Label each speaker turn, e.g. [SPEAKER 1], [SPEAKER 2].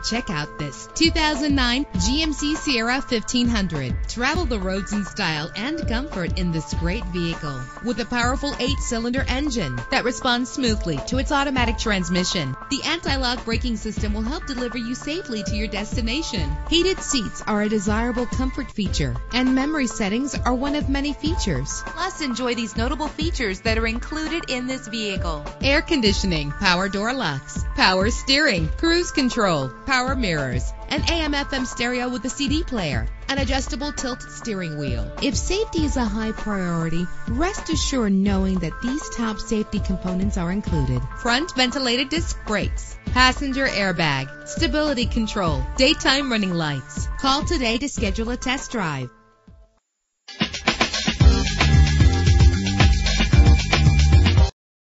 [SPEAKER 1] Check out this 2009 GMC Sierra 1500. Travel the roads in style and comfort in this great vehicle. With a powerful 8-cylinder engine that responds smoothly to its automatic transmission, the anti-lock braking system will help deliver you safely to your destination. Heated seats are a desirable comfort feature, and memory settings are one of many features. Plus, enjoy these notable features that are included in this vehicle: air conditioning, power door locks, power steering, cruise control, power mirrors, an AM/FM stereo with a CD player, an adjustable tilt steering wheel. If safety is a high priority, rest assured knowing that these top safety components are included: front ventilated disc brakes, passenger airbag, stability control, daytime running lights. Call today to schedule a test drive.